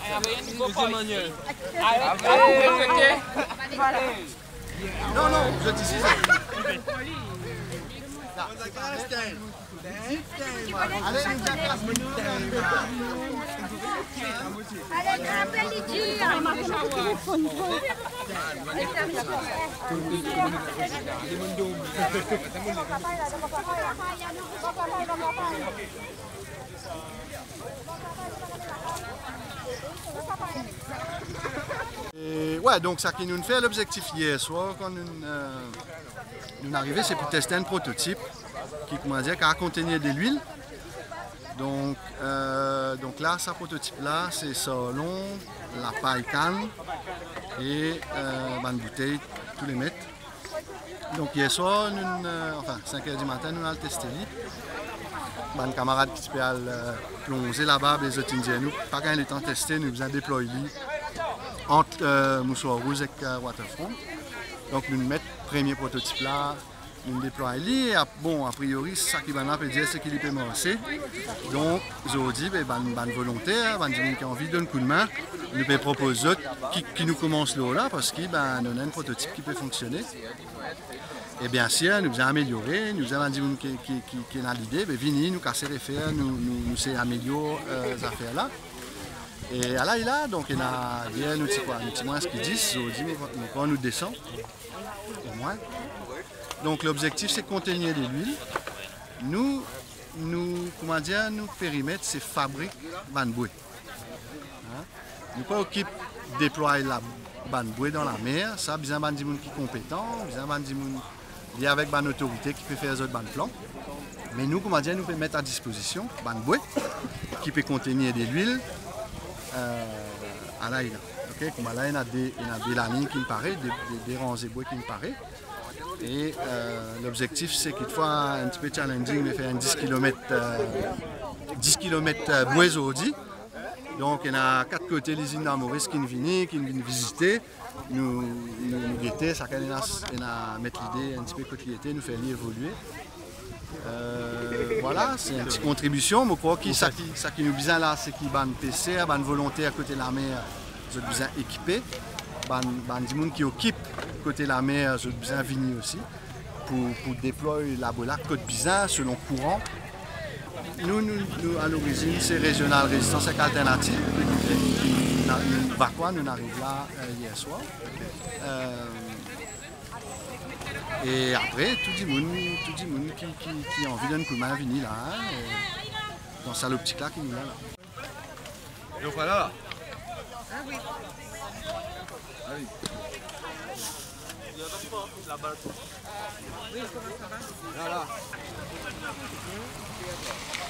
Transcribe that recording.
Non, non, je dis ça. Allez, et ouais, donc ça qui nous fait l'objectif hier soir quand nous arrivons, c'est pour tester un prototype qui, comment dire, qui a contenu de l'huile. Donc là, ce prototype-là, c'est salon, la paille canne et une bouteille, tous les mètres. Donc hier soir, enfin 5h du matin, nous allons tester. Un camarade qui peut plonger là-bas, les autres indiens, nous, pas quand il est temps de tester, nous avons déployé entre Moussoir Rouge et Waterfront. Donc nous mettons le premier prototype là, nous déployons et bon, a priori, ça qui va nous dire, c'est qu'il peut marcher. Donc, aujourd'hui, ben, volontaire, ben, gens qui ont envie de donner un coup de main, nous peut proposer d'autres qui nous commencent là, parce qu'on a un prototype qui peut fonctionner. Et bien sûr, nous avons amélioré, nous avons dit qui a l'idée, ben, venez, nous casser les fers, nous améliorer ces affaires-là. Et là, il a, donc, il a bien, nous dit quoi, nous dit moins ce qu'ils disent, quand nous descend, au moins. Donc l'objectif c'est contenir de l'huile. Nous comment dire, nous périmètre c'est fabrique banboué. Nous pas occupé déployer la banboué dans la mer, ça besoin de gens qui sont compétents, besoin de gens qui avec une autorité qui peut faire les autres plans. Mais nous comment dire, nous pouvons mettre à disposition banboué qui peut contenir de l'huile à la île. Okay? Comme là il y a des lanines qui me paraissent, des rangées bois qui me paraissent. Et l'objectif c'est qu'il faut un petit peu challenging, mais faire un 10 km bois aujourd'hui. Donc il y a 4 côtés l'usine d'Amoris qui viennent visiter, nous guetter, ça qu'on a mettre l'idée un petit peu côté, nous faire évoluer. Voilà, c'est une petite contribution, mais je crois que ça qui nous besoin là, c'est qu'il y a un PC, un volontaire à côté de la mer, nous besoin équipés. Des gens qui occupent côté la mer, j'ai besoin de venir aussi pour déployer la bola côte bizarre selon courant. Nous à l'origine, c'est régional résistance et alternative. Nous arrivons là hier soir. Et après, tout le monde qui a envie d'un coup de main venir là, dans sa optique là qui nous là. Donc voilà. Ah oui. Ah oui. La balle. Oui, comment ça va? Voilà.